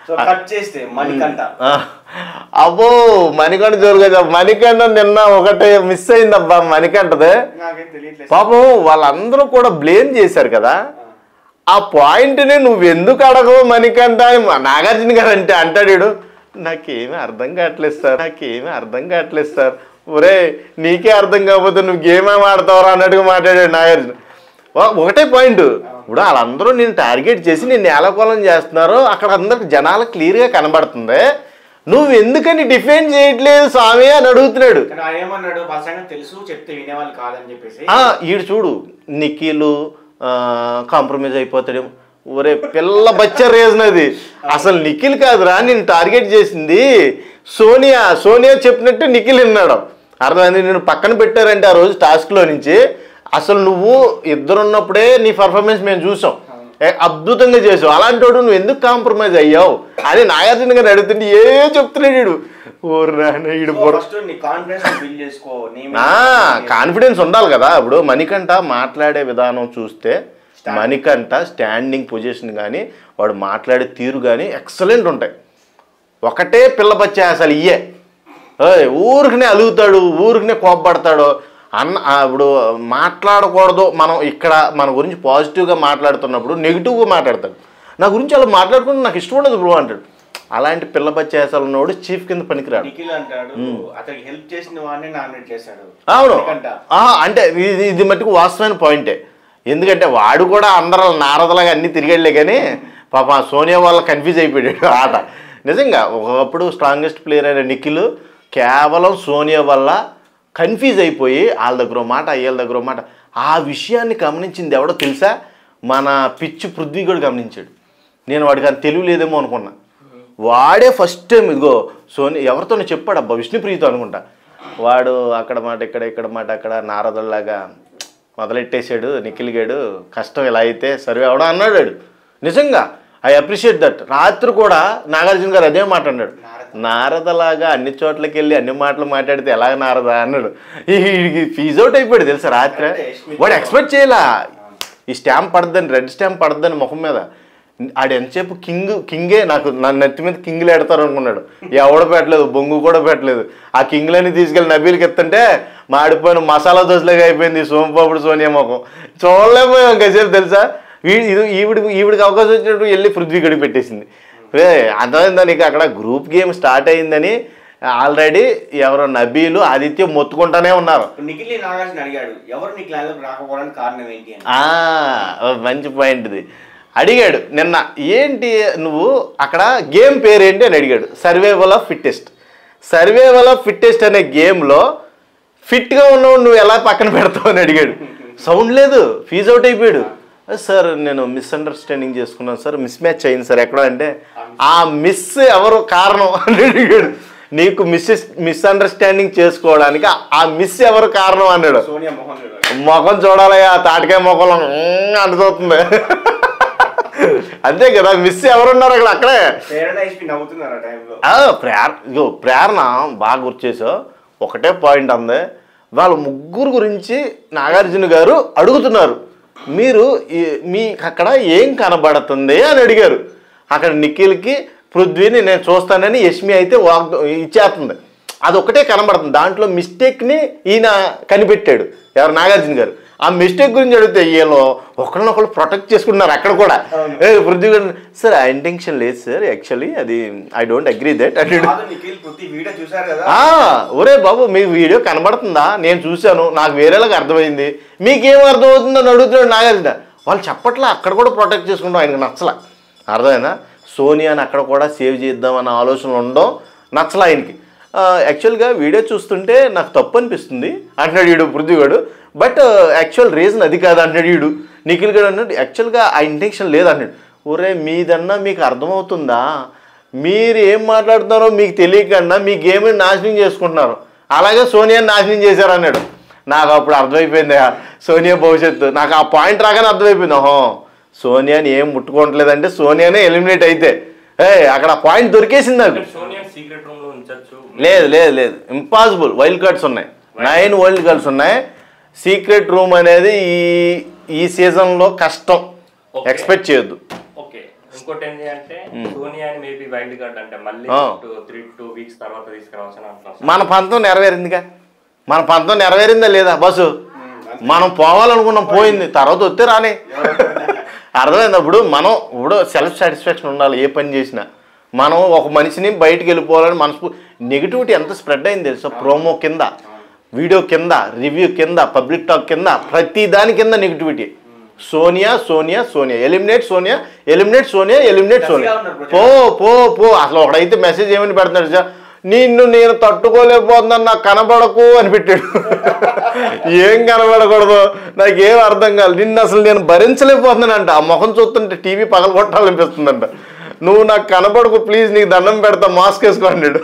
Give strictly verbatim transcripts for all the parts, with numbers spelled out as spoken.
అబ్బో మణికంఠ జోరుగా మణికంఠ నిన్న ఒకటి మిస్ అయిందబ్బా మణికంఠదే పాపం వాళ్ళందరూ కూడా బ్లేమ్ చేశారు కదా ఆ పాయింట్ని నువ్వు ఎందుకు అడగవు మణికంఠ అని నాగార్జున గారు అంటే అంటాడు నాకేమీ అర్థం కావట్లేదు సార్ నాకేమీ అర్థం కావట్లేదు సార్ ఒరే నీకే అర్థం కాకపోతే నువ్వు గేమ్ ఏమి ఆడతావరా అన్నట్టుగా మాట్లాడాడు నాగార్జున ఒకటే పాయింట్ ఇప్పుడు వాళ్ళందరూ నేను టార్గెట్ చేసి నేను నేలకోలం చేస్తున్నారు అక్కడ అందరికి జనాలకు క్లియర్గా కనబడుతుంది నువ్వు ఎందుకని డిఫెండ్ చేయట్లేదు స్వామి అని అడుగుతున్నాడు ఈడు చూడు నిఖిల్ కాంప్రమైజ్ అయిపోతాడేమో ఒరే పిల్ల బచ్చ రీజన్ అది అసలు నిఖిల్ కాదురా నేను టార్గెట్ చేసింది సోనియా సోనియా చెప్పినట్టు నిఖిల్ విన్నాడు అర్థమైంది నేను పక్కన పెట్టారంటే ఆ రోజు టాస్క్లో నుంచి అసలు నువ్వు ఇద్దరున్నప్పుడే నీ పర్ఫార్మెన్స్ మేము చూసాం అద్భుతంగా చేసావు అలాంటి వాడు నువ్వు ఎందుకు కాంప్రమైజ్ అయ్యావు అని నాగార్జున గారు అడుగుతుంటే ఏ చెప్తున్నాడు ఈడు కాన్ఫిడెన్స్ ఉండాలి కదా ఇప్పుడు మణికంఠ మాట్లాడే విధానం చూస్తే మణికంఠ స్టాండింగ్ పొజిషన్ కానీ వాడు మాట్లాడే తీరు కానీ ఎక్సలెంట్ ఉంటాయి ఒకటే పిల్ల బచ్చా అసలు ఇయ్యే ఊరికనే అలుగుతాడు ఊరికనే కోపపడతాడు అన్న ఇప్పుడు మాట్లాడకూడదు మనం ఇక్కడ మన గురించి పాజిటివ్గా మాట్లాడుతున్నప్పుడు నెగిటివ్గా మాట్లాడతాడు నా గురించి అలా మాట్లాడుకుంటే నాకు ఇష్టం ఉండదు బ్రో అంటాడు అలాంటి పిల్ల బచ్చేసాలు ఉన్నవాడు చీఫ్ కింద పనికిరాడు అవును అంటే ఇది ఇది మట్టుకు వాస్తవమైన పాయింటే ఎందుకంటే వాడు కూడా అందరూ నారదలాగా అన్నీ తిరిగాడులే కానీ పాప సోనియా వల్ల కన్ఫ్యూజ్ అయిపోయాడు ఆట నిజంగా ఒకప్పుడు స్ట్రాంగెస్ట్ ప్లేయర్ అయిన నిఖిల్ కేవలం సోనియా వల్ల కన్ఫ్యూజ్ అయిపోయి వాళ్ళ దగ్గర మాట వీళ్ళ దగ్గర మాట ఆ విషయాన్ని గమనించింది ఎవడో తెలుసా మన పిచ్చి పృథ్వీ కూడా గమనించాడు నేను వాడికి అది తెలివి లేదేమో అనుకున్నా వాడే ఫస్ట్ టైం ఇదిగో సోని ఎవరితోనే చెప్పాడు అబ్బా విష్ణుప్రియతో అనుకుంటా వాడు అక్కడ మాట ఇక్కడ ఇక్కడ మాట అక్కడ నారదల్లాగా మొదలెట్టేశాడు నిఖిల్ గాడు కష్టం ఇలా అయితే సర్వే అవడం అన్నాడు నిజంగా ఐ అప్రిషియేట్ దట్ రాత్రి కూడా నాగార్జున గారు అదే మాట అన్నాడు నారదలాగా అన్ని చోట్లకి వెళ్ళి అన్ని మాటలు మాట్లాడితే ఎలాగ నారదా అన్నాడు ఈ ఫీజ్ అవుట్ అయిపోయాడు తెలుసా రాత్రి వాడు ఎక్స్పెక్ట్ చేయలా ఈ స్టాంప్ పడద్దని రెడ్ స్టాంప్ పడద్దని ముఖం మీద ఆడు ఎంతసేపు కింగ్ కింగే నాకు నా నెత్తి మీద కింగ్లు ఎడతారు అనుకున్నాడు ఎవడ పెట్టలేదు బొంగు కూడా పెట్టలేదు ఆ కింగ్లని తీసుకెళ్ళి నబీలకి ఎత్తుంటే మాడిపోయిన మసాలా దోశలాగా అయిపోయింది సోంపాపుడు సోనియా ముఖం చూడలేకపోయాం కాసేపు తెలుసా వీడి ఇది ఈవిడి ఈవిడికి అవకాశం వచ్చినట్టు వెళ్ళి పృథ్వీ గడి పెట్టేసింది రే అర్థమైందా నీకు అక్కడ గ్రూప్ గేమ్ స్టార్ట్ అయిందని ఆల్రెడీ ఎవరో నబీలు ఆదిత్య మొత్తుకుంటానే ఉన్నారు మంచి పాయింట్ ఇది అడిగాడు నిన్న ఏంటి నువ్వు అక్కడ గేమ్ పేరేంటి అని అడిగాడు survival of fittest survival of fittest అనే గేమ్లో ఫిట్గా ఉన్నావు నువ్వు ఎలా పక్కన పెడతావు అని అడిగాడు సౌండ్ లేదు ఫీజ్ అవుట్ అయిపోయాడు సార్ నేను మిస్అండర్స్టాండింగ్ చేసుకున్నాను సార్ మిస్ మ్యాచ్ అయింది సార్ ఎక్కడ అంటే ఆ మిస్ ఎవరు కారణం అని అడిగాడు నీకు మిస్ మిస్అండర్స్టాండింగ్ చేసుకోవడానికి ఆ మిస్ ఎవరు కారణం అన్నాడు ముఖం చూడాలయ్యా తాటికాయ ముఖంలో అంటుతుంది అంతే కదా మిస్ ఎవరున్నారు అక్కడ అక్కడే ప్రేరణ ప్రేరణ బాగా గుర్తు చేసావు ఒకటే పాయింట్ అంది వాళ్ళ ముగ్గురు గురించి నాగార్జున గారు అడుగుతున్నారు మీరు మీకు అక్కడ ఏం కనబడుతుంది అని అడిగారు అక్కడ నిఖిల్కి పృథ్వీని నేను చూస్తానని యష్మి అయితే వాగ్ ఇచ్చేస్తుంది అదొకటే కనబడుతుంది దాంట్లో మిస్టేక్ని ఈయన కనిపెట్టాడు ఎవరు నాగార్జున గారు ఆ మిస్టేక్ గురించి అడిగితే వీళ్ళు ఒకరినొకరు ప్రొటెక్ట్ చేసుకుంటున్నారు అక్కడ కూడా ఏ పృథ్వీ గారు సార్ ఆ ఇంటెన్షన్ లేదు సార్ యాక్చువల్లీ అది ఐ డోంట్ అగ్రీ దట్ అన్నాడు ఒరే బాబు మీకు వీడియో కనబడుతుందా నేను చూశాను నాకు వేరేలాగా అర్థమైంది మీకేం అర్థమవుతుందని అడుగుతున్నాడు నాగార్జున వాళ్ళు చెప్పట్లా అక్కడ కూడా ప్రొటెక్ట్ చేసుకుంటాం ఆయనకు నచ్చలా అర్థమైనా సోనియాని అక్కడ కూడా సేవ్ చేద్దామన్న ఆలోచన ఉండడం నచ్చలా ఆయనకి యాక్చువల్గా వీడియో చూస్తుంటే నాకు తప్పు అనిపిస్తుంది అంటున్నాడు వీడు పృథ్వీగాడు బట్ యాక్చువల్ రీజన్ అది కాదు అంటున్నాడు వీడు నిఖిల్ గారు అన్నాడు యాక్చువల్గా ఆ ఇంటెన్షన్ లేదు అన్నాడు ఒరే మీదన్నా మీకు అర్థమవుతుందా మీరు ఏం మాట్లాడుతున్నారో మీకు తెలియకుండా మీ గేమ్ని నాశనం చేసుకుంటున్నారు అలాగే సోనియాని నాశనం చేశారు అన్నాడు నాకు అప్పుడు అర్థమైపోయింది సోనియా భవిష్యత్తు నాకు ఆ పాయింట్ రాగానే అర్థమైపోయింది ఓహో సోనియాని ఏం ముట్టుకోవట్లేదంటే సోనియానే ఎలిమినేట్ అయితే ఏ అక్కడ పాయింట్ దొరికేసింది నాకు లేదు లేదు లేదు ఇంపాసిబుల్ వైల్డ్ కార్డ్స్ ఉన్నాయి నైన్ వైల్డ్ కార్డ్స్ ఉన్నాయి సీక్రెట్ రూమ్ అనేది ఈ ఈ సీజన్లో కష్టం ఎక్స్పెక్ట్ చేయొద్దు ఇంకోటి ఏంటి అంటే సోనియాని మేబీ వైల్డ్ కార్డ్ అంటే మళ్ళీ త్రీ టూ వీక్స్ తర్వాత తీసుకురావాల్సిన అంటున్నారు. మన పంతం నెరవేరిందిగా, మన పంతం నెరవేరిందా లేదా బస్సు? మనం పోవాలనుకున్నాం, పోయింది, తర్వాత వస్తే రాని. అర్థమైంది. అప్పుడు మనం ఇప్పుడు సెల్ఫ్ సాటిస్ఫాక్షన్ ఉండాలి ఏ పని చేసినా. మనం ఒక మనిషిని బయటికి వెళ్ళిపోవాలని మనసు నెగిటివిటీ ఎంత స్ప్రెడ్ అయింది తెలుసా? ప్రోమో కింద, వీడియో కింద, రివ్యూ కింద, పబ్లిక్ టాక్ కింద, ప్రతి దాని కింద negativity. Sonia Sonia Sonia eliminate Sonia eliminate Sonia eliminate Sonia పో పో పో. అసలు ఒకడైతే మెసేజ్ ఏమని పెడుతున్నాడు సార్, నిన్ను నేను తట్టుకోలేకపోతున్నాను నాకు కనబడకు అని పెట్టాడు. ఏం కనబడకూడదు నాకేం అర్థం కాదు, నిన్ను అసలు నేను భరించలేకపోతున్నానంట. ఆ ముఖం చూస్తుంటే టీవీ పగల కొట్టాలనిపిస్తుందంట. నువ్వు నాకు కనబడకు ప్లీజ్, నీకు దండం పెడతా, మాస్క్ వేసుకో అన్నాడు.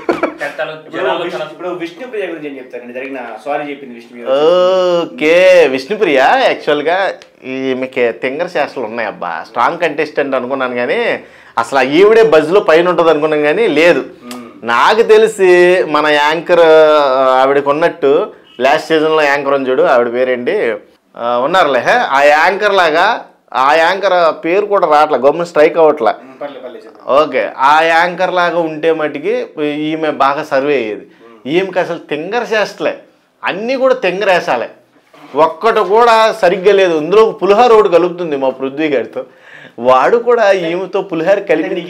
ఓకే, విష్ణుప్రియ యాక్చువల్గా ఈమెకి తింగర శాస్త్రాలు ఉన్నాయి అబ్బా. స్ట్రాంగ్ కంటెస్టెంట్ అనుకున్నాను కానీ అసలు ఈవిడే బజ్లో పైన ఉంటుంది అనుకున్నాను కానీ లేదు. నాకు తెలిసి మన యాంకర్ ఆవిడకి ఉన్నట్టు లాస్ట్ సీజన్లో యాంకర్ అని చూడు, ఆవిడ పేరేంటి ఉన్నారులే, ఆ యాంకర్ లాగా, ఆ యాంకర్ పేరు కూడా రావట్లే, గవర్నమెంట్ స్ట్రైక్ అవ్వట్లే. ఓకే, ఆ యాంకర్ లాగా ఉంటే మటుకి ఈమె బాగా సర్వే అయ్యేది. ఈమెకి అసలు తింగర చేస్తలే, అన్నీ కూడా తింగరేసాలే, ఒక్కటి కూడా సరిగ్గా లేదు. ఇందులో పులిహార ఒకటి కలుపుతుంది మా పృథ్వీ గారితో, వాడు కూడా ఈమెతో పులిహార కలిపి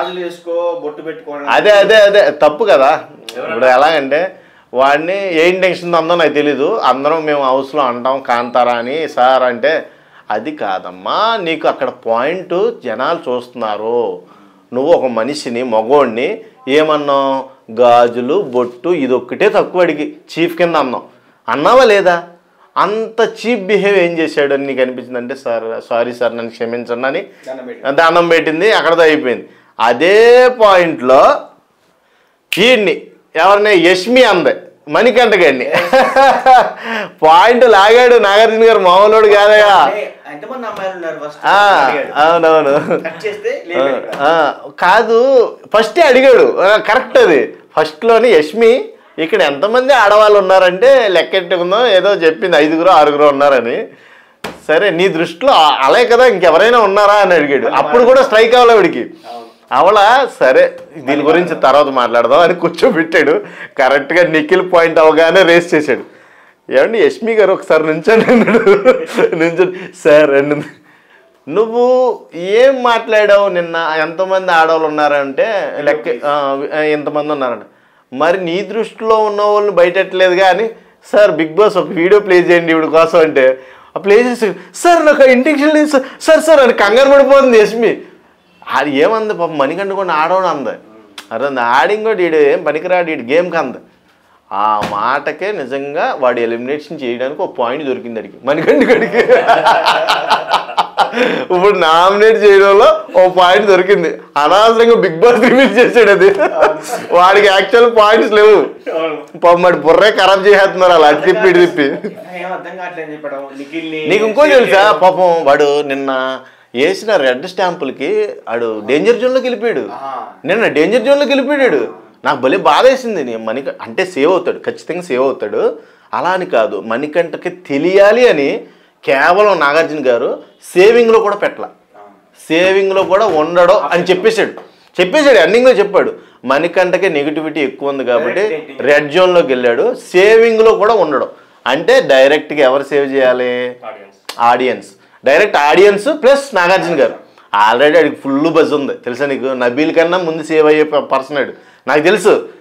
అదే అదే అదే తప్పు కదా. ఇప్పుడు ఎలాగంటే వాడిని ఏ ఇంటెన్షన్ ఉందో నాకు తెలీదు, అందరం మేము హౌస్లో అంటాం కాంతారా అని. సార్ అంటే అది కాదమ్మా, నీకు అక్కడ పాయింట్ జనాలు చూస్తున్నారు, నువ్వు ఒక మనిషిని మగోడిని ఏమన్నావు, గాజులు బొట్టు ఇదొక్కటే తక్కువ అడిగి చీఫ్ కింద అన్నావు, అన్నావా లేదా? అంత చీప్ బిహేవ్ ఏం చేశాడు అని నీకు అనిపించింది అంటే సార్ సారీ సార్ నన్ను క్షమించండి అని దండం పెట్టింది, అక్కడతో అయిపోయింది. అదే పాయింట్లో వీడిని ఎవరిని యష్మి అందే మణికంఠ గారిని పాయింట్ లాగాడు. నాగార్జున గారు మామూలుడు కాదయా. అవునవును కాదు, ఫస్టే అడిగాడు కరెక్ట్. అది ఫస్ట్లోని యష్మి ఇక్కడ ఎంతమంది ఆడవాళ్ళు ఉన్నారంటే లెక్కెట్టుకుందాం ఏదో చెప్పింది, ఐదుగురు ఆరుగురు ఉన్నారని. సరే నీ దృష్టిలో అలాగే కదా, ఇంకెవరైనా ఉన్నారా అని అడిగాడు. అప్పుడు కూడా స్ట్రైక్ అవ్వాలి వాడికి. అవలా సరే దీని గురించి తర్వాత మాట్లాడదాం అని కూర్చోబెట్టాడు. కరెక్ట్గా నిఖిల్ పాయింట్ అవగానే రేస్ చేశాడు. ఏమండి యష్మి గారు ఒకసారి నుంచండి అన్నాడు. నుంచండి సార్ అండి, నువ్వు ఏం మాట్లాడావు నిన్న, ఎంతమంది ఆడవాళ్ళు ఉన్నారంటే లెక్క ఎంతమంది ఉన్నారంట, మరి నీ దృష్టిలో ఉన్న వాళ్ళని బయటట్లేదు కానీ సార్ బిగ్ బాస్ ఒక వీడియో ప్లే చేయండి ఇవిడి కోసం అంటే ఆ ప్లే చేసి సార్ నాకు ఇంటెన్షన్ లేదు సార్ సార్ సార్ అని కంగారు పడిపోతుంది యష్మి. అది ఏమంది పాపం మణికంఠ కూడా ఆడవని అంది. అరే ఆడింగ్ కూడా వీడు ఏం పనికిరాడు, వీడు గేమ్కి అంది. ఆ మాటకే నిజంగా వాడు ఎలిమినేషన్ చేయడానికి ఒక పాయింట్ దొరికింది అడిగి మణికంఠ గడికి. ఇప్పుడు నామినేట్ చేయడంలో ఓ పాయింట్ దొరికింది. అనవసరంగా బిగ్ బాస్ రివీల్ చేశాడు. అది వాడికి యాక్చువల్ పాయింట్స్ లేవు, పాపం వాడి బుర్రే ఖరాబ్ చేసేస్తున్నారు అలా అటు తిప్పి ఇటు తిప్పి. నీకు ఇంకో తెలుసా, పాపం వాడు నిన్న వేసిన రెడ్ స్టాంపులకి ఆడు డేంజర్ జోన్లోకి వెళ్ళిపోయాడు. నిన్న డేంజర్ జోన్లోకి వెళ్ళిపోయాడు. నాకు భలే బాధ వేసింది. నేను మణిక అంటే సేవ్ అవుతాడు, ఖచ్చితంగా సేవ్ అవుతాడు, అలా అని కాదు, మణికంఠకి తెలియాలి అని కేవలం నాగార్జున గారు సేవింగ్లో కూడా పెట్టాల, సేవింగ్లో కూడా ఉండడు అని చెప్పేశాడు. చెప్పేశాడు ఎండింగ్లో చెప్పాడు, మణికంఠకి నెగిటివిటీ ఎక్కువ ఉంది కాబట్టి రెడ్ జోన్లోకి వెళ్ళాడు, సేవింగ్లో కూడా ఉండడు. అంటే డైరెక్ట్గా ఎవరు సేవ్ చేయాలి? Audience. Direct audience plus Nagarjuna గారు. ఆల్రెడీ అడిగి ఫుల్ బజ్ ఉంది తెలుసా నీకు, నబీల్ కన్నా ముందు సేవ్ అయ్యే పర్సన్ నాకు తెలుసు.